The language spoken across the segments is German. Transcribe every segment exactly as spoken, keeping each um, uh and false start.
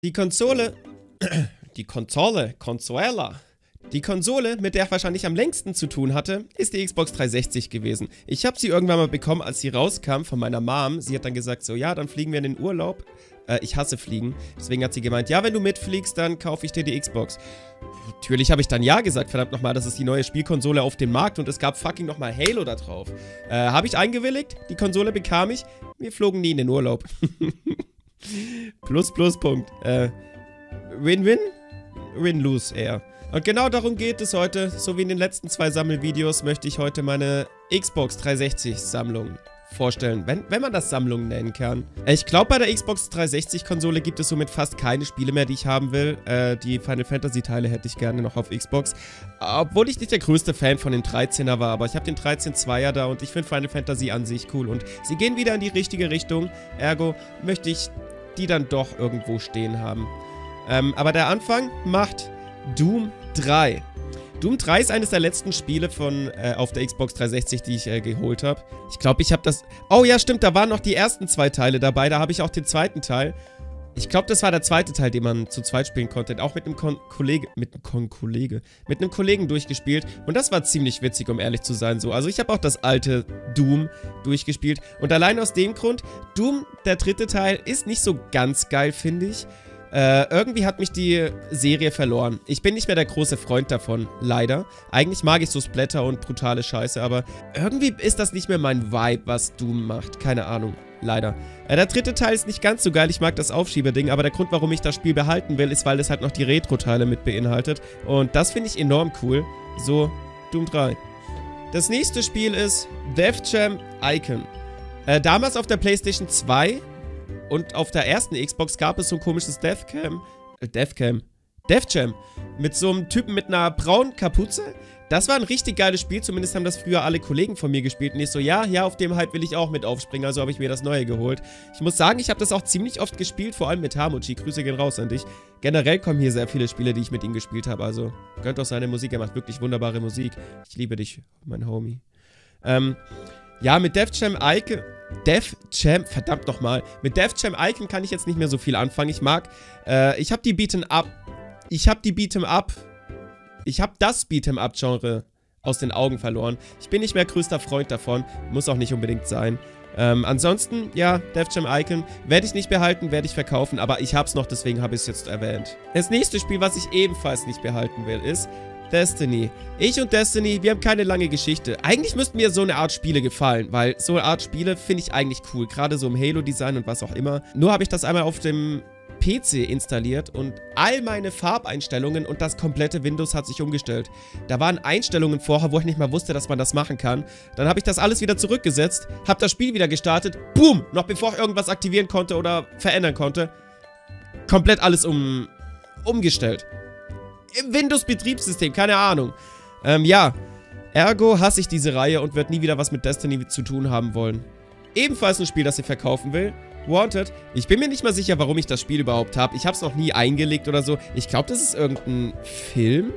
Die Konsole, die Konsole, Consuela, die Konsole, mit der ich wahrscheinlich am längsten zu tun hatte, ist die Xbox dreihundertsechzig gewesen. Ich habe sie irgendwann mal bekommen, als sie rauskam von meiner Mom. Sie hat dann gesagt, so ja, dann fliegen wir in den Urlaub. Äh, ich hasse Fliegen. Deswegen hat sie gemeint, ja, wenn du mitfliegst, dann kaufe ich dir die Xbox. Natürlich habe ich dann ja gesagt, verdammt nochmal, das ist die neue Spielkonsole auf dem Markt und es gab fucking nochmal Halo da drauf. Äh, habe ich eingewilligt, die Konsole bekam ich, wir flogen nie in den Urlaub. Plus, plus, Punkt. Äh, Win-win? Win-lose eher. Und genau darum geht es heute. So wie in den letzten zwei Sammelvideos möchte ich heute meine Xbox dreihundertsechzig Sammlung vorstellen, wenn, wenn man das Sammlung nennen kann. Ich glaube, bei der Xbox dreihundertsechzig Konsole gibt es somit fast keine Spiele mehr, die ich haben will. Äh, die Final Fantasy Teile hätte ich gerne noch auf Xbox. Obwohl ich nicht der größte Fan von dem dreizehner war, aber ich habe den dreizehn Zweier da und ich finde Final Fantasy an sich cool. Und sie gehen wieder in die richtige Richtung. Ergo möchte ich die dann doch irgendwo stehen haben. Ähm, aber der Anfang macht Doom drei. Doom drei ist eines der letzten Spiele von äh, auf der Xbox dreihundertsechzig, die ich äh, geholt habe. Ich glaube, ich habe das... Oh ja, stimmt, da waren noch die ersten zwei Teile dabei. Da habe ich auch den zweiten Teil. Ich glaube, das war der zweite Teil, den man zu zweit spielen konnte. Auch mit einem Kon Kollege... Mit einem Kon Kollege... Mit einem Kollegen durchgespielt. Und das war ziemlich witzig, um ehrlich zu sein. So. Also ich habe auch das alte Doom durchgespielt. Und allein aus dem Grund, Doom, der dritte Teil, ist nicht so ganz geil, finde ich. Äh, irgendwie hat mich die Serie verloren. Ich bin nicht mehr der große Freund davon, leider. Eigentlich mag ich so Splatter und brutale Scheiße, aber irgendwie ist das nicht mehr mein Vibe, was Doom macht. Keine Ahnung, leider. Äh, der dritte Teil ist nicht ganz so geil, ich mag das Aufschieberding, aber der Grund, warum ich das Spiel behalten will, ist, weil es halt noch die Retro-Teile mit beinhaltet. Und das finde ich enorm cool. So, Doom drei. Das nächste Spiel ist Def Jam Icon. Äh, damals auf der PlayStation zwei... Und auf der ersten Xbox gab es so ein komisches Deathcam, äh, Deathcam, Def Jam, mit so einem Typen mit einer braunen Kapuze. Das war ein richtig geiles Spiel, zumindest haben das früher alle Kollegen von mir gespielt. Und ich so, ja, ja, auf dem Hype will ich auch mit aufspringen, also habe ich mir das Neue geholt. Ich muss sagen, ich habe das auch ziemlich oft gespielt, vor allem mit Hamuchi. Grüße gehen raus an dich. Generell kommen hier sehr viele Spiele, die ich mit ihm gespielt habe, also gönnt auch seine Musik, er macht wirklich wunderbare Musik. Ich liebe dich, mein Homie. Ähm... Ja, mit Def Jam Icon, Def Jam, verdammt nochmal, mit Def Jam Icon kann ich jetzt nicht mehr so viel anfangen. Ich mag, äh, ich habe die Beat'em Up, ich habe die Beat'em Up, ich habe das Beat'em Up Genre aus den Augen verloren. Ich bin nicht mehr größter Freund davon, muss auch nicht unbedingt sein. Ähm, ansonsten, ja, Def Jam Icon werde ich nicht behalten, werde ich verkaufen, aber ich hab's noch, deswegen habe ich es jetzt erwähnt. Das nächste Spiel, was ich ebenfalls nicht behalten will, ist Destiny. Ich und Destiny, wir haben keine lange Geschichte. Eigentlich müssten mir so eine Art Spiele gefallen, weil so eine Art Spiele finde ich eigentlich cool. Gerade so im Halo-Design und was auch immer. Nur habe ich das einmal auf dem P C installiert und all meine Farbeinstellungen und das komplette Windows hat sich umgestellt. Da waren Einstellungen vorher, wo ich nicht mal wusste, dass man das machen kann. Dann habe ich das alles wieder zurückgesetzt, habe das Spiel wieder gestartet. Boom! Noch bevor ich irgendwas aktivieren konnte oder verändern konnte. Komplett alles um, umgestellt. Im Windows-Betriebssystem, keine Ahnung. Ähm, ja. Ergo hasse ich diese Reihe und werde nie wieder was mit Destiny zu tun haben wollen. Ebenfalls ein Spiel, das ich verkaufen will. Wanted. Ich bin mir nicht mal sicher, warum ich das Spiel überhaupt habe. Ich habe es noch nie eingelegt oder so. Ich glaube, das ist irgendein Film,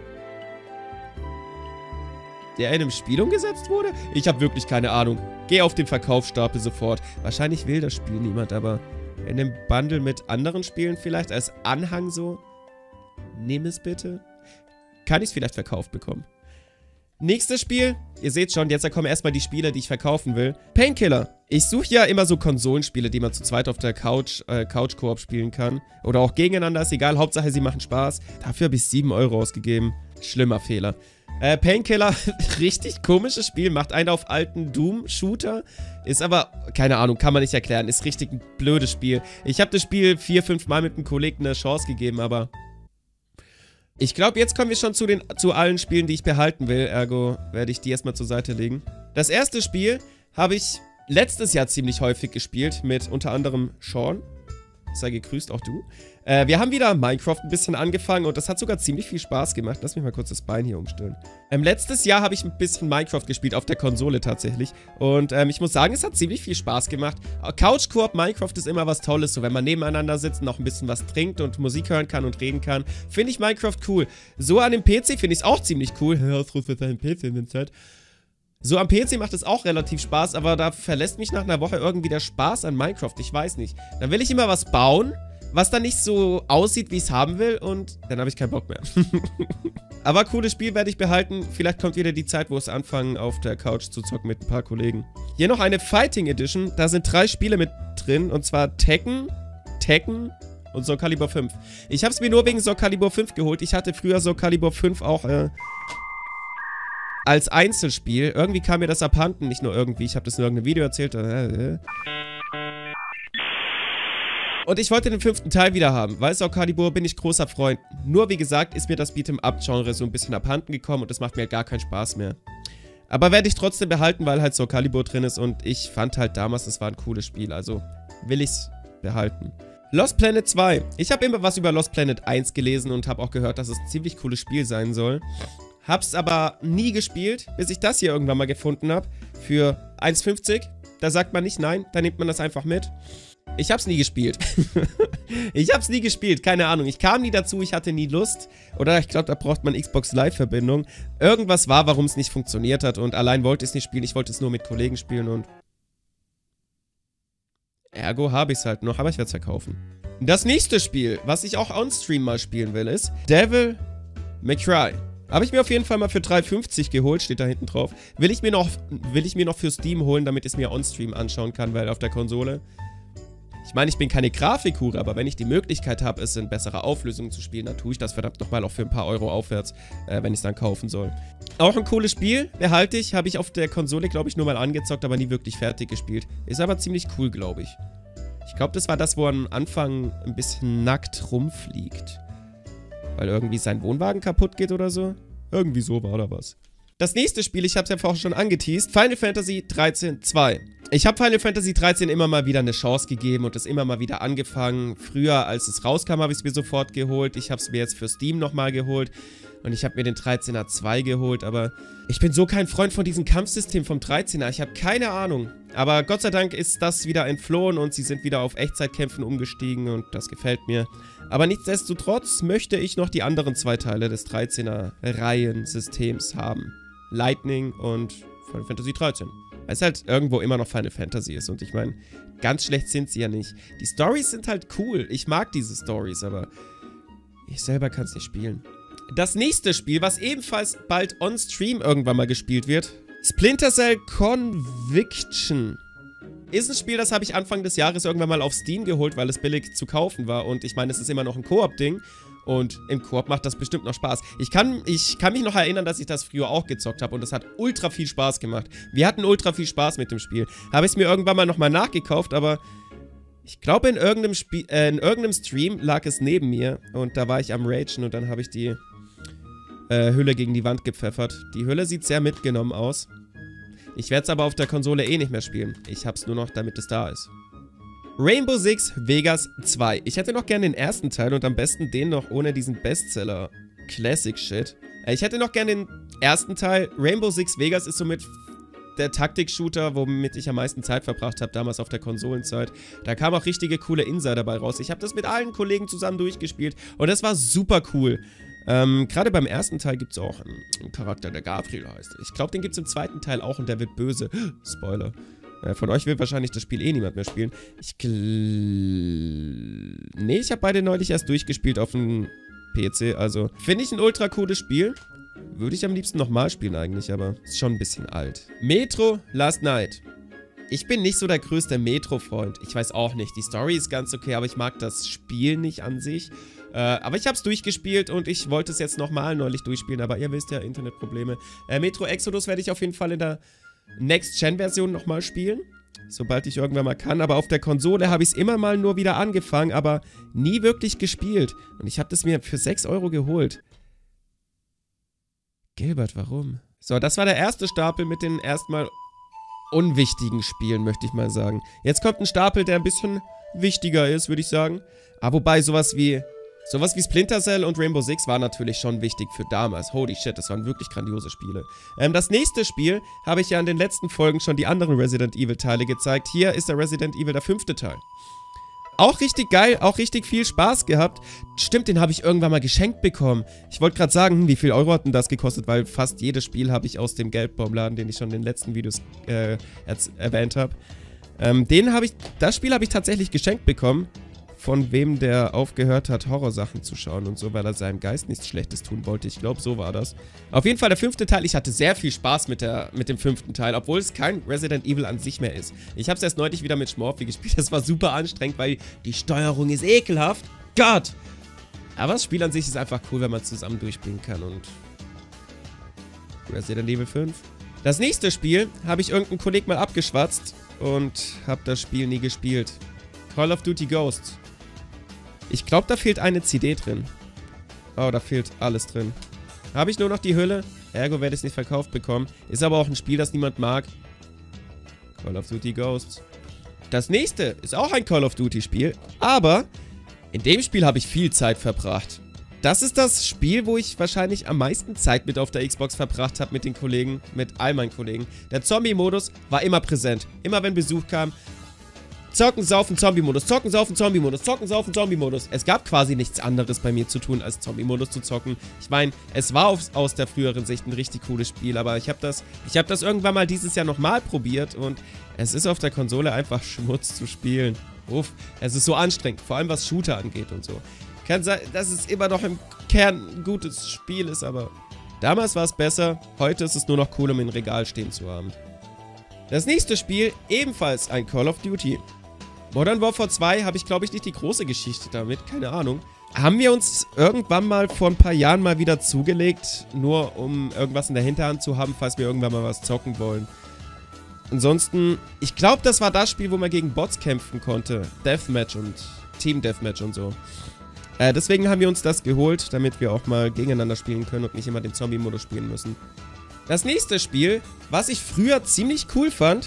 der in einem Spiel umgesetzt wurde? Ich habe wirklich keine Ahnung. Geh auf den Verkaufsstapel sofort. Wahrscheinlich will das Spiel niemand, aber in einem Bundle mit anderen Spielen vielleicht als Anhang so. Nimm es bitte. Kann ich es vielleicht verkauft bekommen. Nächstes Spiel. Ihr seht schon, jetzt kommen erstmal die Spiele, die ich verkaufen will. Painkiller. Ich suche ja immer so Konsolenspiele, die man zu zweit auf der Couch, äh, Couch-Koop spielen kann. Oder auch gegeneinander, ist egal. Hauptsache, sie machen Spaß. Dafür habe ich sieben Euro ausgegeben. Schlimmer Fehler. Äh, Painkiller, richtig komisches Spiel. Macht einen auf alten Doom-Shooter. Ist aber, keine Ahnung, kann man nicht erklären. Ist richtig ein blödes Spiel. Ich habe das Spiel vier, fünf Mal mit einem Kollegen eine Chance gegeben, aber... Ich glaube, jetzt kommen wir schon zu, den, zu allen Spielen, die ich behalten will. Ergo werde ich die erstmal zur Seite legen. Das erste Spiel habe ich letztes Jahr ziemlich häufig gespielt mit unter anderem Sean. Sei gegrüßt, auch du. Äh, wir haben wieder Minecraft ein bisschen angefangen und das hat sogar ziemlich viel Spaß gemacht. Lass mich mal kurz das Bein hier umstellen. Ähm, letztes Jahr habe ich ein bisschen Minecraft gespielt, auf der Konsole tatsächlich. Und ähm, ich muss sagen, es hat ziemlich viel Spaß gemacht. Couch-Koop Minecraft ist immer was Tolles, so wenn man nebeneinander sitzt und noch ein bisschen was trinkt und Musik hören kann und reden kann. Finde ich Minecraft cool. So an dem P C finde ich es auch ziemlich cool. Ausruf für seinen P C in der Zeit. So am P C macht es auch relativ Spaß, aber da verlässt mich nach einer Woche irgendwie der Spaß an Minecraft. Ich weiß nicht. Dann will ich immer was bauen was dann nicht so aussieht, wie ich es haben will und dann habe ich keinen Bock mehr. Aber cooles Spiel werde ich behalten. Vielleicht kommt wieder die Zeit, wo es anfangen, auf der Couch zu zocken mit ein paar Kollegen. Hier noch eine Fighting Edition. Da sind drei Spiele mit drin und zwar Tekken, Tekken und Soul Calibur fünf. Ich habe es mir nur wegen Soul Calibur fünf geholt. Ich hatte früher Soul Calibur fünf auch äh, als Einzelspiel. Irgendwie kam mir das abhanden. Nicht nur irgendwie, ich habe das in irgendeinem Video erzählt. Äh, äh. Und ich wollte den fünften Teil wieder haben, weil Soul Calibur bin ich großer Freund. Nur wie gesagt, ist mir das Beat'em-up-Genre so ein bisschen abhanden gekommen und es macht mir halt gar keinen Spaß mehr. Aber werde ich trotzdem behalten, weil halt Soul Calibur drin ist und ich fand halt damals, es war ein cooles Spiel, also will ich's behalten. Lost Planet zwei. Ich habe immer was über Lost Planet eins gelesen und habe auch gehört, dass es ein ziemlich cooles Spiel sein soll. Hab's aber nie gespielt, bis ich das hier irgendwann mal gefunden habe. Für eins fünfzig. Da sagt man nicht nein, da nimmt man das einfach mit. Ich hab's nie gespielt. ich hab's nie gespielt, keine Ahnung. Ich kam nie dazu, ich hatte nie Lust. Oder ich glaube, da braucht man Xbox Live-Verbindung. Irgendwas war, warum es nicht funktioniert hat. Und allein wollte ich es nicht spielen. Ich wollte es nur mit Kollegen spielen und... Ergo habe ich es halt noch, aber ich werde es verkaufen. Das nächste Spiel, was ich auch on-stream mal spielen will, ist Devil May Cry. Habe ich mir auf jeden Fall mal für drei fünfzig geholt, steht da hinten drauf. Will ich mir noch, will ich mir noch für Steam holen, damit ich es mir on-stream anschauen kann, weil auf der Konsole... Ich meine, ich bin keine Grafikhure, aber wenn ich die Möglichkeit habe, es in besserer Auflösung zu spielen, dann tue ich das verdammt nochmal auch für ein paar Euro aufwärts, äh, wenn ich es dann kaufen soll. Auch ein cooles Spiel, behalte ich, habe ich auf der Konsole, glaube ich, nur mal angezockt, aber nie wirklich fertig gespielt. Ist aber ziemlich cool, glaube ich. Ich glaube, das war das, wo er am Anfang ein bisschen nackt rumfliegt. Weil irgendwie sein Wohnwagen kaputt geht oder so. Irgendwie so war da was. Das nächste Spiel, ich habe es ja vorhin schon angeteased, Final Fantasy dreizehn zwei. Ich habe Final Fantasy dreizehn immer mal wieder eine Chance gegeben und es immer mal wieder angefangen. Früher, als es rauskam, habe ich es mir sofort geholt. Ich habe es mir jetzt für Steam nochmal geholt. Und ich habe mir den dreizehner zwei geholt, aber ich bin so kein Freund von diesem Kampfsystem vom dreizehner. Ich habe keine Ahnung. Aber Gott sei Dank ist das wieder entflohen und sie sind wieder auf Echtzeitkämpfen umgestiegen und das gefällt mir. Aber nichtsdestotrotz möchte ich noch die anderen zwei Teile des dreizehner-Reihen-Systems haben. Lightning und Final Fantasy dreizehn. Weil es halt irgendwo immer noch Final Fantasy ist. Und ich meine, ganz schlecht sind sie ja nicht. Die Storys sind halt cool. Ich mag diese Storys, aber ich selber kann es nicht spielen. Das nächste Spiel, was ebenfalls bald on-stream irgendwann mal gespielt wird, Splinter Cell Conviction. Ist ein Spiel, das habe ich Anfang des Jahres irgendwann mal auf Steam geholt, weil es billig zu kaufen war. Und ich meine, es ist immer noch ein Koop-Ding. Und im Koop macht das bestimmt noch Spaß. Ich kann, ich kann mich noch erinnern, dass ich das früher auch gezockt habe und es hat ultra viel Spaß gemacht. Wir hatten ultra viel Spaß mit dem Spiel. Habe ich es mir irgendwann mal nochmal nachgekauft, aber ich glaube in irgendeinem Spiel, äh, in irgendeinem Stream lag es neben mir und da war ich am Ragen und dann habe ich die äh, Hülle gegen die Wand gepfeffert. Die Hülle sieht sehr mitgenommen aus. Ich werde es aber auf der Konsole eh nicht mehr spielen. Ich habe es nur noch, damit es da ist. Rainbow Six Vegas zwei. Ich hätte noch gerne den ersten Teil und am besten den noch ohne diesen Bestseller Classic Shit. Ich hätte noch gerne den ersten Teil. Rainbow Six Vegas ist somit der Taktik-Shooter, womit ich am meisten Zeit verbracht habe, damals auf der Konsolenzeit. Da kamen auch richtige coole Insider bei raus. Ich habe das mit allen Kollegen zusammen durchgespielt und das war super cool. Ähm, gerade beim ersten Teil gibt es auch einen, einen Charakter, der Gabriel heißt. Ich glaube, den gibt es im zweiten Teil auch und der wird böse. Spoiler. Von euch will wahrscheinlich das Spiel eh niemand mehr spielen. Ich gl... Nee, ich habe beide neulich erst durchgespielt auf dem P C, also finde ich ein ultra cooles Spiel. Würde ich am liebsten nochmal spielen eigentlich, aber ist schon ein bisschen alt. Metro Last Night. Ich bin nicht so der größte Metro-Freund. Ich weiß auch nicht, die Story ist ganz okay, aber ich mag das Spiel nicht an sich. Äh, aber ich habe es durchgespielt und ich wollte es jetzt nochmal neulich durchspielen, aber ihr wisst ja, Internetprobleme. Äh, Metro Exodus werde ich auf jeden Fall in der Next-Gen-Version nochmal spielen, sobald ich irgendwann mal kann, aber auf der Konsole habe ich es immer mal nur wieder angefangen, aber nie wirklich gespielt und ich habe das mir für sechs Euro geholt. Gilbert, warum? So, das war der erste Stapel mit den erstmal unwichtigen Spielen, möchte ich mal sagen. Jetzt kommt ein Stapel, der ein bisschen wichtiger ist, würde ich sagen, aber wobei sowas wie Sowas wie Splinter Cell und Rainbow Six war natürlich schon wichtig für damals. Holy shit, das waren wirklich grandiose Spiele. Ähm, das nächste Spiel habe ich ja in den letzten Folgen schon die anderen Resident Evil Teile gezeigt. Hier ist der Resident Evil der fünfte Teil. Auch richtig geil, auch richtig viel Spaß gehabt. Stimmt, den habe ich irgendwann mal geschenkt bekommen. Ich wollte gerade sagen, hm, wie viel Euro hat denn das gekostet? Weil fast jedes Spiel habe ich aus dem Geldbaumladen, den ich schon in den letzten Videos äh, erwähnt habe. Ähm, den habe ich, das Spiel habe ich tatsächlich geschenkt bekommen. von wem der aufgehört hat, Horrorsachen zu schauen und so, weil er seinem Geist nichts Schlechtes tun wollte. Ich glaube, so war das. Auf jeden Fall der fünfte Teil. Ich hatte sehr viel Spaß mit, der, mit dem fünften Teil, obwohl es kein Resident Evil an sich mehr ist. Ich habe es erst neulich wieder mit Schmorfi gespielt. Das war super anstrengend, weil die Steuerung ist ekelhaft. Gott! Aber das Spiel an sich ist einfach cool, wenn man zusammen durchspielen kann und... Resident Evil fünf. Das nächste Spiel habe ich irgendeinen Kollegen mal abgeschwatzt und habe das Spiel nie gespielt. Call of Duty Ghosts. Ich glaube, da fehlt eine C D drin. Oh, da fehlt alles drin. Habe ich nur noch die Hülle? Ergo werde ich es nicht verkauft bekommen. Ist aber auch ein Spiel, das niemand mag. Call of Duty Ghosts. Das nächste ist auch ein Call of Duty Spiel, aber in dem Spiel habe ich viel Zeit verbracht. Das ist das Spiel, wo ich wahrscheinlich am meisten Zeit mit auf der Xbox verbracht habe mit den Kollegen, mit all meinen Kollegen. Der Zombie-Modus war immer präsent. Immer wenn Besuch kam, zocken, saufen, Zombie-Modus, zocken, saufen, Zombie-Modus, zocken, saufen, Zombie-Modus. Es gab quasi nichts anderes bei mir zu tun, als Zombie-Modus zu zocken. Ich meine, es war aus, aus der früheren Sicht ein richtig cooles Spiel, aber ich habe das, ich habe das irgendwann mal dieses Jahr nochmal probiert und es ist auf der Konsole einfach Schmutz zu spielen. Uff, es ist so anstrengend, vor allem was Shooter angeht und so. Kann sein, dass es immer noch im Kern ein gutes Spiel ist, aber damals war es besser. Heute ist es nur noch cool, um im Regal stehen zu haben. Das nächste Spiel, ebenfalls ein Call of Duty. Modern Warfare zwei habe ich, glaube ich, nicht die große Geschichte damit, keine Ahnung. Haben wir uns irgendwann mal vor ein paar Jahren mal wieder zugelegt, nur um irgendwas in der Hinterhand zu haben, falls wir irgendwann mal was zocken wollen. Ansonsten, ich glaube, das war das Spiel, wo man gegen Bots kämpfen konnte. Deathmatch und Team Deathmatch und so. Äh, deswegen haben wir uns das geholt, damit wir auch mal gegeneinander spielen können und nicht immer den Zombie-Modus spielen müssen. Das nächste Spiel, was ich früher ziemlich cool fand,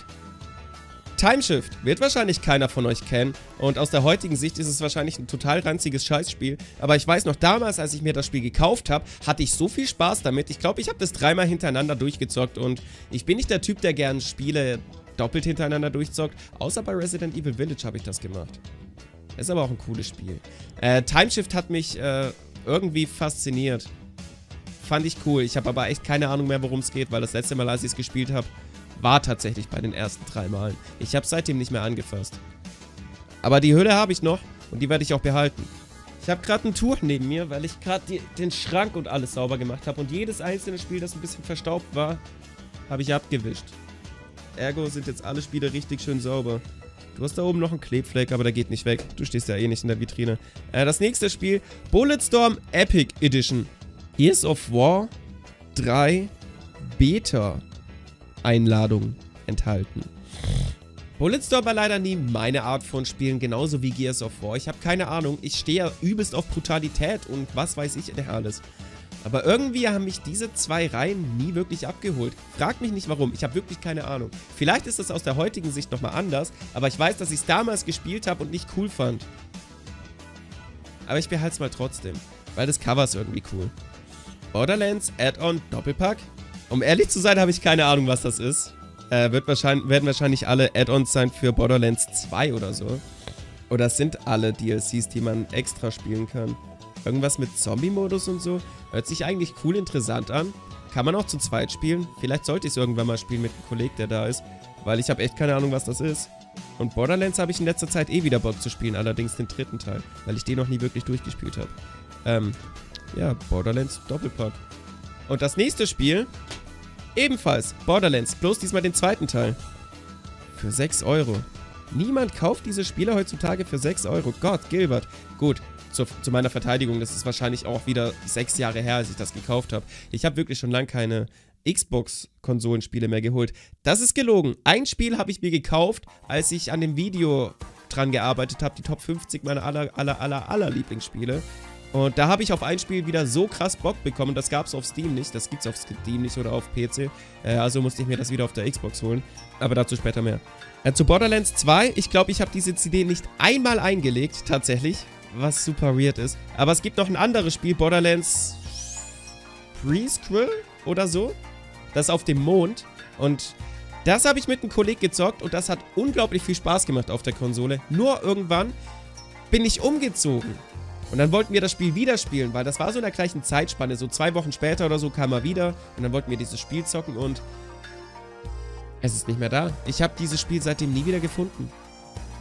Timeshift, wird wahrscheinlich keiner von euch kennen und aus der heutigen Sicht ist es wahrscheinlich ein total ranziges Scheißspiel, aber ich weiß noch, damals, als ich mir das Spiel gekauft habe, hatte ich so viel Spaß damit. Ich glaube, ich habe das dreimal hintereinander durchgezockt und ich bin nicht der Typ, der gern Spiele doppelt hintereinander durchzockt, außer bei Resident Evil Village habe ich das gemacht. Ist aber auch ein cooles Spiel. Äh, Timeshift hat mich äh, irgendwie fasziniert. Fand ich cool. Ich habe aber echt keine Ahnung mehr, worum es geht, weil das letzte Mal, als ich es gespielt habe, war tatsächlich bei den ersten drei Malen. Ich habe es seitdem nicht mehr angefasst. Aber die Hülle habe ich noch und die werde ich auch behalten. Ich habe gerade ein Tuch neben mir, weil ich gerade den Schrank und alles sauber gemacht habe. Und jedes einzelne Spiel, das ein bisschen verstaubt war, habe ich abgewischt. Ergo sind jetzt alle Spiele richtig schön sauber. Du hast da oben noch einen Klebfleck, aber der geht nicht weg. Du stehst ja eh nicht in der Vitrine. Äh, das nächste Spiel, Bulletstorm Epic Edition. Gears of War drei Beta Einladung enthalten. Bulletstorm war leider nie meine Art von Spielen, genauso wie Gears of War. Ich habe keine Ahnung, ich stehe ja übelst auf Brutalität und was weiß ich nicht alles. Aber irgendwie haben mich diese zwei Reihen nie wirklich abgeholt. Fragt mich nicht warum, ich habe wirklich keine Ahnung. Vielleicht ist das aus der heutigen Sicht nochmal anders, aber ich weiß, dass ich es damals gespielt habe und nicht cool fand. Aber ich behalte es mal trotzdem, weil das Cover ist irgendwie cool. Borderlands Add-on Doppelpack? Um ehrlich zu sein, habe ich keine Ahnung, was das ist. Äh, wird wahrscheinlich, werden wahrscheinlich alle Add-ons sein für Borderlands zwei oder so. Oder es sind alle D L Cs, die man extra spielen kann. Irgendwas mit Zombie-Modus und so. Hört sich eigentlich cool interessant an. Kann man auch zu zweit spielen. Vielleicht sollte ich es irgendwann mal spielen mit einem Kollegen, der da ist. Weil ich habe echt keine Ahnung, was das ist. Und Borderlands habe ich in letzter Zeit eh wieder Bock zu spielen. Allerdings den dritten Teil. Weil ich den noch nie wirklich durchgespielt habe. Ähm, ja, Borderlands Doppelpack. Und das nächste Spiel, ebenfalls Borderlands, bloß diesmal den zweiten Teil. Für sechs Euro. Niemand kauft diese Spiele heutzutage für sechs Euro. Gott, Gilbert. Gut, zu, zu meiner Verteidigung, das ist wahrscheinlich auch wieder sechs Jahre her, als ich das gekauft habe. Ich habe wirklich schon lange keine Xbox-Konsolenspiele mehr geholt. Das ist gelogen. Ein Spiel habe ich mir gekauft, als ich an dem Video dran gearbeitet habe, die Top fünfzig meiner aller, aller, aller, aller Lieblingsspiele. Und da habe ich auf ein Spiel wieder so krass Bock bekommen. Das gab es auf Steam nicht. Das gibt es auf Steam nicht oder auf P C. Äh, also musste ich mir das wieder auf der Xbox holen. Aber dazu später mehr. Äh, zu Borderlands zwei. Ich glaube, ich habe diese C D nicht einmal eingelegt, tatsächlich. Was super weird ist. Aber es gibt noch ein anderes Spiel, Borderlands Presquill oder so. Das ist auf dem Mond. Und das habe ich mit einem Kollegen gezockt. Und das hat unglaublich viel Spaß gemacht auf der Konsole. Nur irgendwann bin ich umgezogen. Und dann wollten wir das Spiel wieder spielen, weil das war so in der gleichen Zeitspanne. So zwei Wochen später oder so kam er wieder. Und dann wollten wir dieses Spiel zocken und es ist nicht mehr da. Ich habe dieses Spiel seitdem nie wieder gefunden.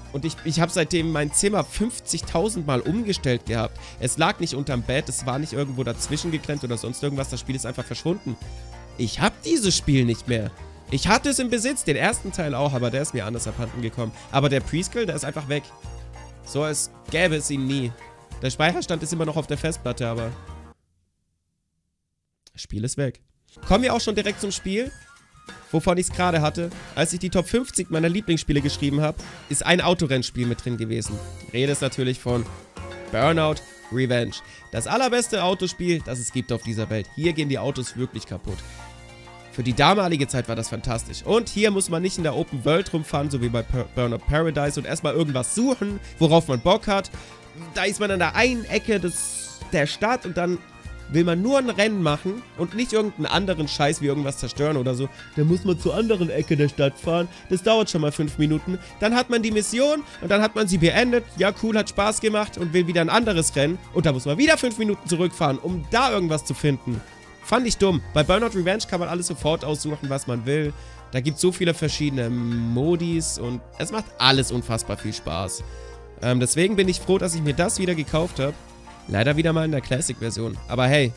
Und ich, ich habe seitdem mein Zimmer fünfzigtausend Mal umgestellt gehabt. Es lag nicht unterm Bett, es war nicht irgendwo dazwischen geklemmt oder sonst irgendwas. Das Spiel ist einfach verschwunden. Ich habe dieses Spiel nicht mehr. Ich hatte es im Besitz, den ersten Teil auch, aber der ist mir anders abhanden gekommen. Aber der Presquill, der ist einfach weg. So als gäbe es ihn nie. Der Speicherstand ist immer noch auf der Festplatte, aber das Spiel ist weg. Kommen wir auch schon direkt zum Spiel, wovon ich es gerade hatte. Als ich die Top fünfzig meiner Lieblingsspiele geschrieben habe, ist ein Autorennspiel mit drin gewesen. Die Rede ist natürlich von Burnout Revenge. Das allerbeste Autospiel, das es gibt auf dieser Welt. Hier gehen die Autos wirklich kaputt. Für die damalige Zeit war das fantastisch. Und hier muss man nicht in der Open World rumfahren, so wie bei Burnout Paradise, und erstmal irgendwas suchen, worauf man Bock hat. Da ist man an der einen Ecke des, der Stadt und dann will man nur ein Rennen machen und nicht irgendeinen anderen Scheiß wie irgendwas zerstören oder so. Dann muss man zur anderen Ecke der Stadt fahren. Das dauert schon mal fünf Minuten. Dann hat man die Mission und dann hat man sie beendet. Ja, cool, hat Spaß gemacht und will wieder ein anderes Rennen. Und da muss man wieder fünf Minuten zurückfahren, um da irgendwas zu finden. Fand ich dumm. Bei Burnout Revenge kann man alles sofort aussuchen, was man will. Da gibt es so viele verschiedene Modis und es macht alles unfassbar viel Spaß. Ähm, deswegen bin ich froh, dass ich mir das wieder gekauft habe. Leider wieder mal in der Classic-Version. Aber hey,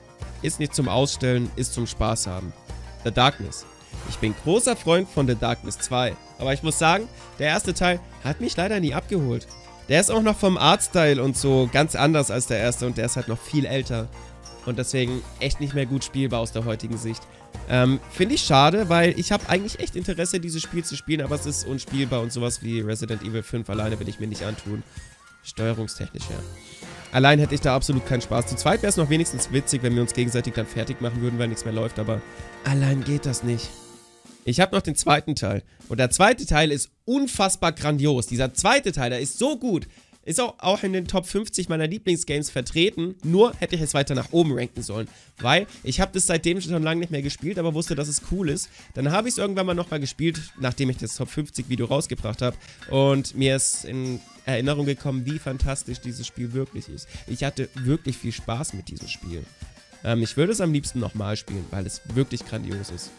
ist nicht zum Ausstellen, ist zum Spaß haben. The Darkness. Ich bin großer Freund von The Darkness zwei. Aber ich muss sagen, der erste Teil hat mich leider nie abgeholt. Der ist auch noch vom Artstyle und so ganz anders als der erste und der ist halt noch viel älter. Und deswegen echt nicht mehr gut spielbar aus der heutigen Sicht. Ähm, finde ich schade, weil ich habe eigentlich echt Interesse, dieses Spiel zu spielen, aber es ist unspielbar und sowas wie Resident Evil fünf alleine will ich mir nicht antun. Steuerungstechnisch, ja. Allein hätte ich da absolut keinen Spaß. Zu zweit wäre es noch wenigstens witzig, wenn wir uns gegenseitig dann fertig machen würden, weil nichts mehr läuft, aber allein geht das nicht. Ich habe noch den zweiten Teil. Und der zweite Teil ist unfassbar grandios. Dieser zweite Teil, der ist so gut. Ist auch, auch in den Top fünfzig meiner Lieblingsgames vertreten. Nur hätte ich es weiter nach oben ranken sollen. Weil ich habe das seitdem schon lange nicht mehr gespielt, aber wusste, dass es cool ist. Dann habe ich es irgendwann mal nochmal gespielt, nachdem ich das Top fünfzig Video rausgebracht habe. Und mir ist in Erinnerung gekommen, wie fantastisch dieses Spiel wirklich ist. Ich hatte wirklich viel Spaß mit diesem Spiel. Ähm, ich würde es am liebsten nochmal spielen, weil es wirklich grandios ist.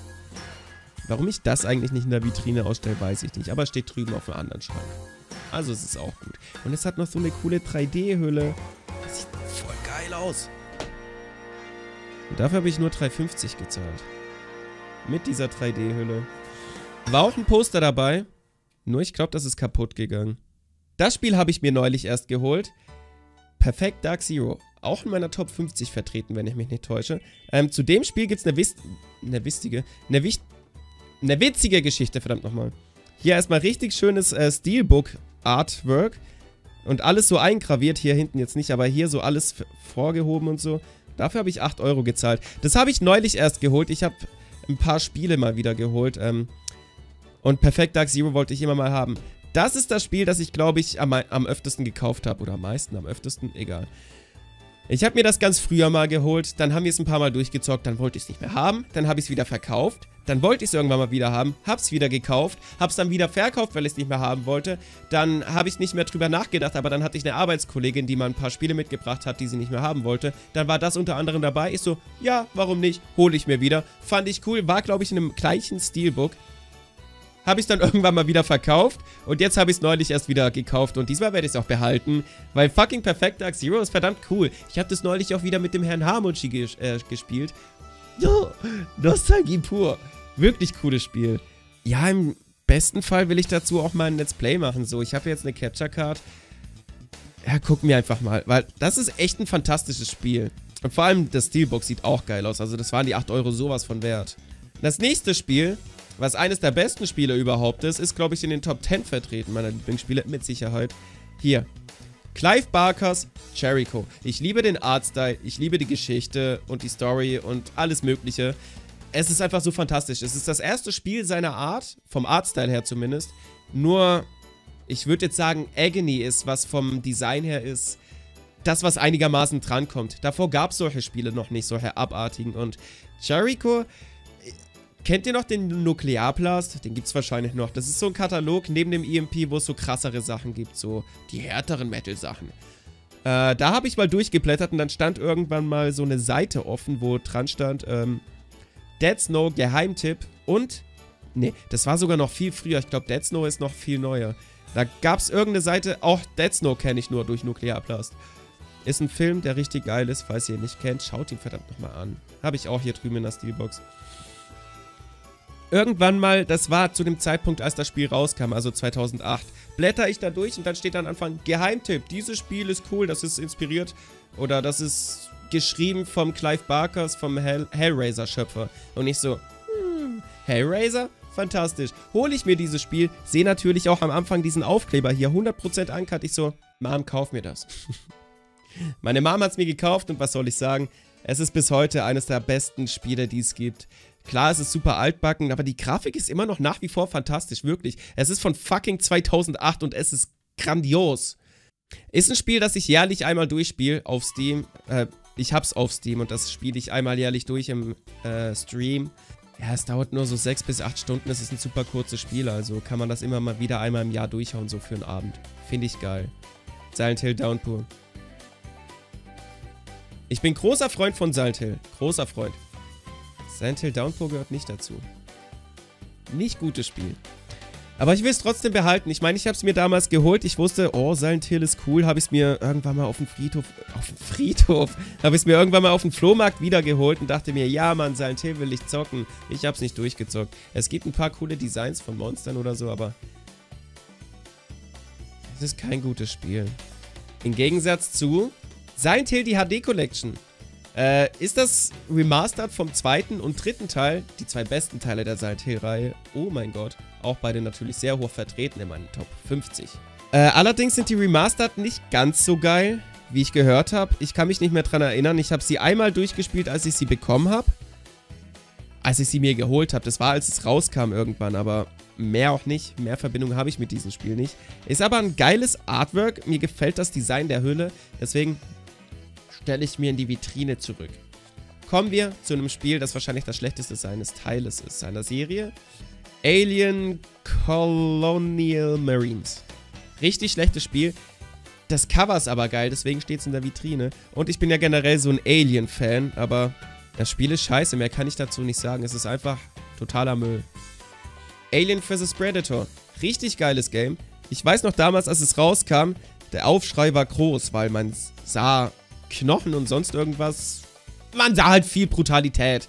Warum ich das eigentlich nicht in der Vitrine ausstelle, weiß ich nicht. Aber es steht drüben auf einem anderen Schrank. Also es ist auch gut. Und es hat noch so eine coole drei D-Hülle. Das sieht voll geil aus. Und dafür habe ich nur drei fünfzig gezahlt. Mit dieser drei D-Hülle. War auch ein Poster dabei. Nur ich glaube, das ist kaputt gegangen. Das Spiel habe ich mir neulich erst geholt. Perfect Dark Zero. Auch in meiner Top fünfzig vertreten, wenn ich mich nicht täusche. Ähm, zu dem Spiel gibt es eine, wis eine wistige, eine, wicht eine witzige Geschichte, verdammt nochmal. Hier erstmal richtig schönes äh, Steelbook-Artwork. Und alles so eingraviert. Hier hinten jetzt nicht, aber hier so alles vorgehoben und so. Dafür habe ich acht Euro gezahlt. Das habe ich neulich erst geholt. Ich habe ein paar Spiele mal wieder geholt. Ähm, und Perfect Dark Zero wollte ich immer mal haben. Das ist das Spiel, das ich, glaube ich, am, am öftesten gekauft habe. Oder am meisten, am öftesten, egal. Ich habe mir das ganz früher mal geholt. Dann haben wir es ein paar Mal durchgezockt. Dann wollte ich es nicht mehr haben. Dann habe ich es wieder verkauft. Dann wollte ich es irgendwann mal wieder haben. Habe es wieder gekauft. Habe es dann wieder verkauft, weil ich es nicht mehr haben wollte. Dann habe ich nicht mehr drüber nachgedacht. Aber dann hatte ich eine Arbeitskollegin, die mal ein paar Spiele mitgebracht hat, die sie nicht mehr haben wollte. Dann war das unter anderem dabei. Ich so, ja, warum nicht? Hole ich mir wieder. Fand ich cool. War, glaube ich, in einem gleichen Steelbook. Habe ich es dann irgendwann mal wieder verkauft und jetzt habe ich es neulich erst wieder gekauft und diesmal werde ich es auch behalten, weil fucking Perfect Dark Zero ist verdammt cool. Ich habe das neulich auch wieder mit dem Herrn Hamuchi ges äh, gespielt. Jo, Nostalgie pur. Wirklich cooles Spiel. Ja, im besten Fall will ich dazu auch mal ein Let's Play machen. So, ich habe jetzt eine Capture Card. Ja, gucken wir einfach mal, weil das ist echt ein fantastisches Spiel. Und vor allem das Steelbook sieht auch geil aus, also das waren die acht Euro sowas von wert. Das nächste Spiel, was eines der besten Spiele überhaupt ist, ist, glaube ich, in den Top zehn vertreten, meiner Lieblingsspiele, mit Sicherheit. Hier. Clive Barkers Jericho. Ich liebe den Artstyle, ich liebe die Geschichte und die Story und alles Mögliche. Es ist einfach so fantastisch. Es ist das erste Spiel seiner Art, vom Artstyle her zumindest. Nur, ich würde jetzt sagen, Agony ist, was vom Design her ist, das, was einigermaßen drankommt. Davor gab es solche Spiele noch nicht, solche abartigen. Und Jericho... Kennt ihr noch den Nuklearblast? Den gibt es wahrscheinlich noch. Das ist so ein Katalog neben dem E M P, wo es so krassere Sachen gibt. So die härteren Metal-Sachen. Äh, da habe ich mal durchgeblättert und dann stand irgendwann mal so eine Seite offen, wo dran stand, ähm, Dead Snow, Geheimtipp und, nee, das war sogar noch viel früher. Ich glaube, Dead Snow ist noch viel neuer. Da gab es irgendeine Seite, auch Dead Snow kenne ich nur durch Nuklearblast. Ist ein Film, der richtig geil ist, falls ihr ihn nicht kennt. Schaut ihn verdammt nochmal an. Habe ich auch hier drüben in der Steelbox. Irgendwann mal, das war zu dem Zeitpunkt, als das Spiel rauskam, also zweitausendacht, blätter ich da durch und dann steht am Anfang, Geheimtipp, dieses Spiel ist cool, das ist inspiriert oder das ist geschrieben vom Clive Barkers, vom Hell Hellraiser-Schöpfer. Und ich so, hm, Hellraiser? Fantastisch. Hole ich mir dieses Spiel, sehe natürlich auch am Anfang diesen Aufkleber hier, hundert Prozent Uncut. Ich so, Mom, kauf mir das. Meine Mom hat es mir gekauft und was soll ich sagen? Es ist bis heute eines der besten Spiele, die es gibt. Klar, es ist super altbacken, aber die Grafik ist immer noch nach wie vor fantastisch, wirklich. Es ist von fucking zweitausendacht und es ist grandios. Ist ein Spiel, das ich jährlich einmal durchspiele auf Steam. Äh, ich hab's auf Steam und das spiele ich einmal jährlich durch im äh, Stream. Ja, es dauert nur so sechs bis acht Stunden, es ist ein super kurzes Spiel, also kann man das immer mal wieder einmal im Jahr durchhauen, so für einen Abend. Finde ich geil. Silent Hill Downpour. Ich bin großer Freund von Silent Hill. Großer Freund. Silent Hill Downpour gehört nicht dazu. Nicht gutes Spiel. Aber ich will es trotzdem behalten. Ich meine, ich habe es mir damals geholt. Ich wusste, oh, Silent Hill ist cool. Habe ich es mir irgendwann mal auf dem Friedhof... Auf dem Friedhof? Habe ich es mir irgendwann mal auf dem Flohmarkt wiedergeholt und dachte mir, ja, Mann, Silent Hill will ich zocken. Ich habe es nicht durchgezockt. Es gibt ein paar coole Designs von Monstern oder so, aber... es ist kein gutes Spiel. Im Gegensatz zu Silent Hill, die H D Collection. Äh, ist das Remastered vom zweiten und dritten Teil, die zwei besten Teile der Silent Hill-Reihe. Oh mein Gott. Auch beide natürlich sehr hoch vertreten in meinen Top fünfzig. Äh, allerdings sind die Remastered nicht ganz so geil, wie ich gehört habe. Ich kann mich nicht mehr dran erinnern. Ich habe sie einmal durchgespielt, als ich sie bekommen habe. Als ich sie mir geholt habe. Das war, als es rauskam irgendwann, aber mehr auch nicht. Mehr Verbindung habe ich mit diesem Spiel nicht. Ist aber ein geiles Artwork. Mir gefällt das Design der Hülle. Deswegen stelle ich mir in die Vitrine zurück. Kommen wir zu einem Spiel, das wahrscheinlich das schlechteste seines Teiles ist, seiner Serie. Alien Colonial Marines. Richtig schlechtes Spiel. Das Cover ist aber geil, deswegen steht es in der Vitrine. Und ich bin ja generell so ein Alien-Fan, aber das Spiel ist scheiße, mehr kann ich dazu nicht sagen. Es ist einfach totaler Müll. Alien versus. Predator. Richtig geiles Game. Ich weiß noch damals, als es rauskam, der Aufschrei war groß, weil man sah Knochen und sonst irgendwas. Man sah halt viel Brutalität.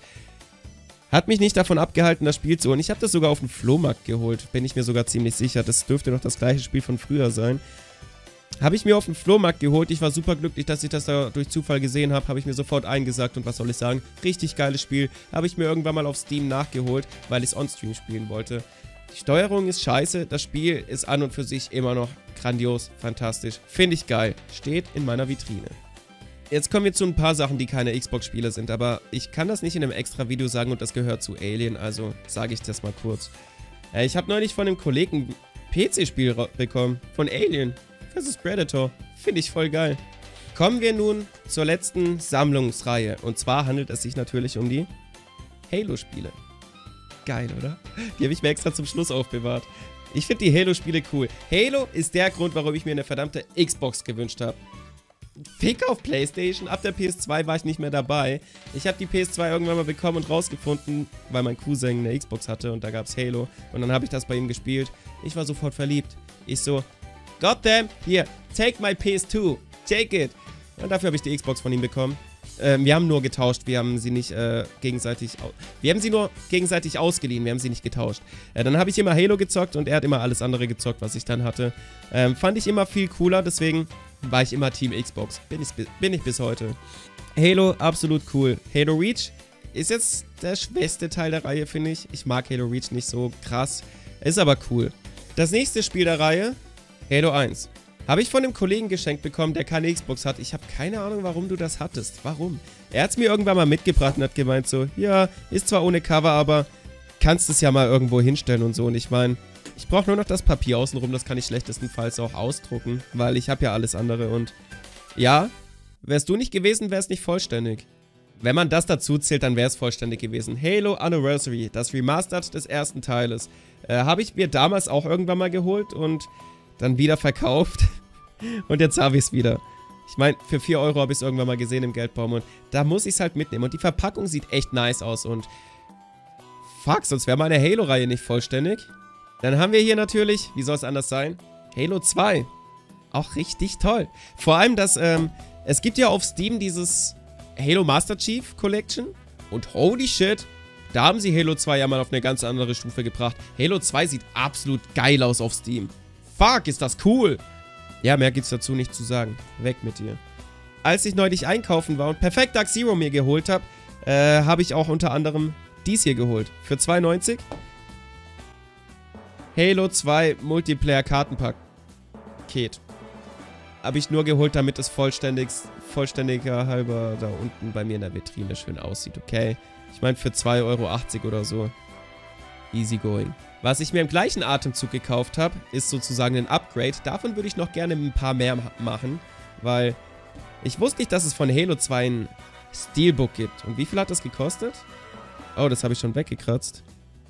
Hat mich nicht davon abgehalten, das Spiel zu holen. Ich habe das sogar auf dem Flohmarkt geholt. Bin ich mir sogar ziemlich sicher. Das dürfte noch das gleiche Spiel von früher sein. Habe ich mir auf dem Flohmarkt geholt. Ich war super glücklich, dass ich das da durch Zufall gesehen habe. Habe ich mir sofort eingesagt. Und was soll ich sagen? Richtig geiles Spiel. Habe ich mir irgendwann mal auf Steam nachgeholt, weil ich es on-stream spielen wollte. Die Steuerung ist scheiße. Das Spiel ist an und für sich immer noch grandios, fantastisch. Finde ich geil. Steht in meiner Vitrine. Jetzt kommen wir zu ein paar Sachen, die keine Xbox-Spiele sind, aber ich kann das nicht in einem extra Video sagen und das gehört zu Alien, also sage ich das mal kurz. Äh, ich habe neulich von einem Kollegen ein P C-Spiel bekommen, von Alien versus. Predator. Finde ich voll geil. Kommen wir nun zur letzten Sammlungsreihe und zwar handelt es sich natürlich um die Halo-Spiele. Geil, oder? Die habe ich mir extra zum Schluss aufbewahrt. Ich finde die Halo-Spiele cool. Halo ist der Grund, warum ich mir eine verdammte Xbox gewünscht habe. Fick auf PlayStation, ab der P S zwei war ich nicht mehr dabei. Ich habe die P S zwei irgendwann mal bekommen und rausgefunden, weil mein Cousin eine Xbox hatte und da gab es Halo. Und dann habe ich das bei ihm gespielt. Ich war sofort verliebt. Ich so, goddamn, hier, take my P S zwei, take it. Und dafür habe ich die Xbox von ihm bekommen. Ähm, wir haben nur getauscht, wir haben sie nicht äh, gegenseitig... Wir haben sie nur gegenseitig ausgeliehen, wir haben sie nicht getauscht. Äh, dann habe ich immer Halo gezockt und er hat immer alles andere gezockt, was ich dann hatte. Ähm, fand ich immer viel cooler, deswegen war ich immer Team Xbox. Bin ich, bin ich bis heute. Halo, absolut cool. Halo Reach ist jetzt der schwächste Teil der Reihe, finde ich. Ich mag Halo Reach nicht so krass, ist aber cool. Das nächste Spiel der Reihe, Halo eins. Habe ich von einem Kollegen geschenkt bekommen, der keine Xbox hat. Ich habe keine Ahnung, warum du das hattest. Warum? Er hat es mir irgendwann mal mitgebracht und hat gemeint so, ja, ist zwar ohne Cover, aber kannst es ja mal irgendwo hinstellen und so. Und ich meine, ich brauche nur noch das Papier außenrum, das kann ich schlechtestenfalls auch ausdrucken, weil ich habe ja alles andere. Und ja, wärst du nicht gewesen, wäre es nicht vollständig. Wenn man das dazu zählt, dann wäre es vollständig gewesen. Halo Anniversary, das Remastered des ersten Teiles. Äh, habe ich mir damals auch irgendwann mal geholt und dann wieder verkauft. Und jetzt habe ich es wieder. Ich meine, für vier Euro habe ich es irgendwann mal gesehen im Geldbaum und da muss ich es halt mitnehmen. Und die Verpackung sieht echt nice aus und fuck, sonst wäre meine Halo-Reihe nicht vollständig. Dann haben wir hier natürlich, wie soll es anders sein, Halo zwei. Auch richtig toll. Vor allem, dass, ähm, es gibt ja auf Steam dieses Halo Master Chief Collection. Und holy shit, da haben sie Halo zwei ja mal auf eine ganz andere Stufe gebracht. Halo zwei sieht absolut geil aus auf Steam. Fuck, ist das cool. Ja, mehr gibt's dazu nicht zu sagen. Weg mit dir. Als ich neulich einkaufen war und Perfect Dark Zero mir geholt habe, äh, habe ich auch unter anderem dies hier geholt. Für zwei neunzig. Halo zwei Multiplayer Kartenpaket. Habe ich nur geholt, damit es vollständig, vollständiger halber da unten bei mir in der Vitrine schön aussieht, okay? Ich meine für zwei Euro achtzig oder so. Easy going. Was ich mir im gleichen Atemzug gekauft habe, ist sozusagen ein Upgrade. Davon würde ich noch gerne ein paar mehr machen, weil ich wusste nicht, dass es von Halo zwei ein Steelbook gibt. Und wie viel hat das gekostet? Oh, das habe ich schon weggekratzt.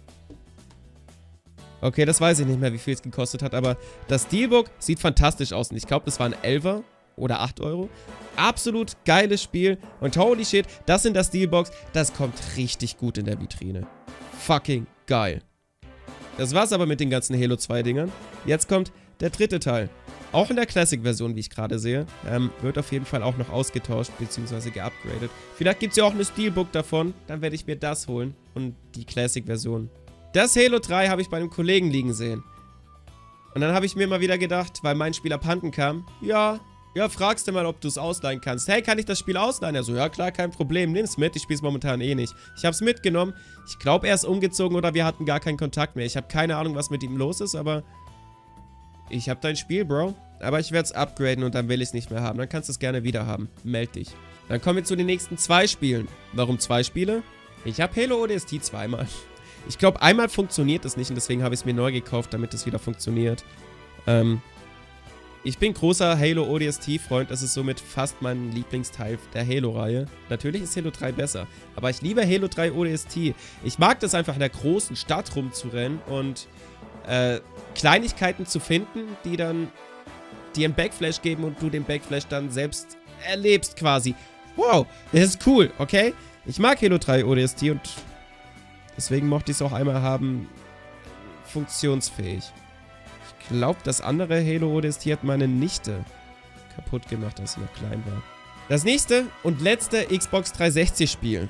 Okay, das weiß ich nicht mehr, wie viel es gekostet hat, aber das Steelbook sieht fantastisch aus. Und ich glaube, das waren Elfer oder acht Euro. Absolut geiles Spiel. Und holy shit, das in der Steelbox, das kommt richtig gut in der Vitrine. Fucking geil. Das war's aber mit den ganzen Halo zwei Dingern. Jetzt kommt der dritte Teil. Auch in der Classic-Version, wie ich gerade sehe. Ähm, wird auf jeden Fall auch noch ausgetauscht bzw. geupgradet. Vielleicht gibt es ja auch eine Steelbook davon. Dann werde ich mir das holen. Und die Classic-Version. Das Halo drei habe ich bei einem Kollegen liegen sehen. Und dann habe ich mir mal wieder gedacht, weil mein Spiel abhanden kam. Ja, ja, fragst du mal, ob du es ausleihen kannst. Hey, kann ich das Spiel ausleihen? Er so, ja klar, kein Problem. Nimm's mit, ich spiele es momentan eh nicht. Ich habe es mitgenommen. Ich glaube, er ist umgezogen oder wir hatten gar keinen Kontakt mehr. Ich habe keine Ahnung, was mit ihm los ist, aber... Ich habe dein Spiel, Bro. Aber ich werde es upgraden und dann will ich es nicht mehr haben. Dann kannst du es gerne wieder haben. Meld dich. Dann kommen wir zu den nächsten zwei Spielen. Warum zwei Spiele? Ich habe Halo O D S T zweimal. Ich glaube, einmal funktioniert es nicht und deswegen habe ich es mir neu gekauft, damit es wieder funktioniert. Ähm, ich bin großer Halo O D S T-Freund. Das ist somit fast mein Lieblingsteil der Halo-Reihe. Natürlich ist Halo drei besser, aber ich liebe Halo drei O D S T. Ich mag das einfach in der großen Stadt rumzurennen und äh, Kleinigkeiten zu finden, die dann dir einen Backflash geben und du den Backflash dann selbst erlebst quasi. Wow, das ist cool, okay? Ich mag Halo drei O D S T und deswegen mochte ich es auch einmal haben, funktionsfähig. Ich glaube, das andere Halo O D S T hat meine Nichte kaputt gemacht, als sie noch klein war. Das nächste und letzte Xbox dreihundertsechzig Spiel.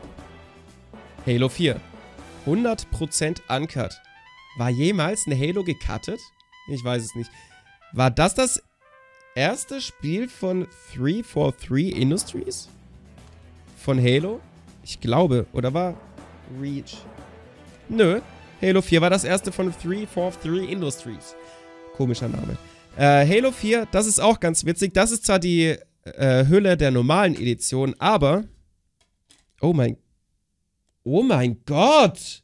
Halo vier. hundert Prozent Uncut. War jemals ein Halo gecuttet? Ich weiß es nicht. War das das erste Spiel von drei vier drei Industries? Von Halo? Ich glaube. Oder war Reach? Nö. Halo vier war das erste von drei vier drei Industries. Komischer Name. Äh, Halo vier, das ist auch ganz witzig. Das ist zwar die äh, Hülle der normalen Edition, aber... Oh mein... Oh mein Gott!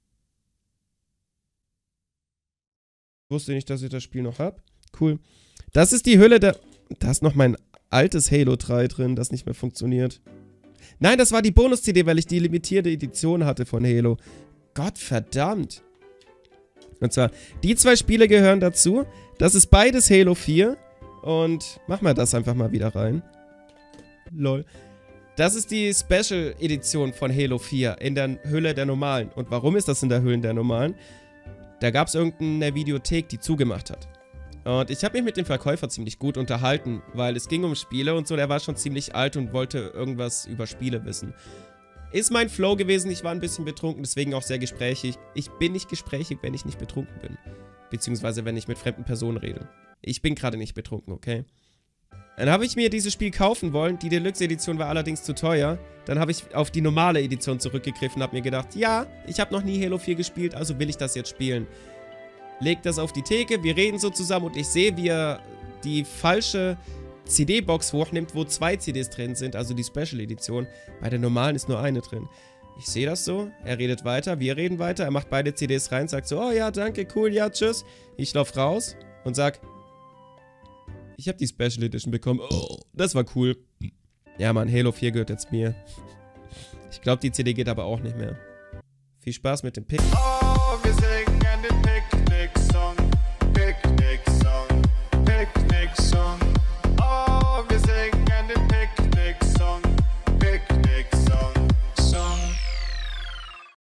Ich wusste nicht, dass ich das Spiel noch habe. Cool. Das ist die Hülle der... Da ist noch mein altes Halo drei drin, das nicht mehr funktioniert. Nein, das war die Bonus-C D, weil ich die limitierte Edition hatte von Halo. Gottverdammt. Und zwar, die zwei Spiele gehören dazu. Das ist beides Halo vier. Und mach mal das einfach mal wieder rein. Lol. Das ist die Special-Edition von Halo vier in der Hülle der normalen. Und warum ist das in der Hülle der normalen? Da gab es irgendeine Videothek, die zugemacht hat. Und ich habe mich mit dem Verkäufer ziemlich gut unterhalten, weil es ging um Spiele und so. Der war schon ziemlich alt und wollte irgendwas über Spiele wissen. Ist mein Flow gewesen, ich war ein bisschen betrunken, deswegen auch sehr gesprächig. Ich bin nicht gesprächig, wenn ich nicht betrunken bin. Beziehungsweise, wenn ich mit fremden Personen rede. Ich bin gerade nicht betrunken, okay? Dann habe ich mir dieses Spiel kaufen wollen. Die Deluxe-Edition war allerdings zu teuer. Dann habe ich auf die normale Edition zurückgegriffen und habe mir gedacht, ja, ich habe noch nie Halo vier gespielt, also will ich das jetzt spielen. Leg das auf die Theke, wir reden so zusammen und ich sehe, wie er die falsche C D-Box hochnimmt, wo zwei C Ds drin sind, also die Special-Edition. Bei der normalen ist nur eine drin. Ich sehe das so, er redet weiter, wir reden weiter, er macht beide C Ds rein, sagt so, oh ja, danke, cool, ja, tschüss. Ich laufe raus und sag, ich habe die Special Edition bekommen, oh, das war cool. Ja, Mann, Halo vier gehört jetzt mir. Ich glaube, die C D geht aber auch nicht mehr. Viel Spaß mit dem Pick. Oh, wir sind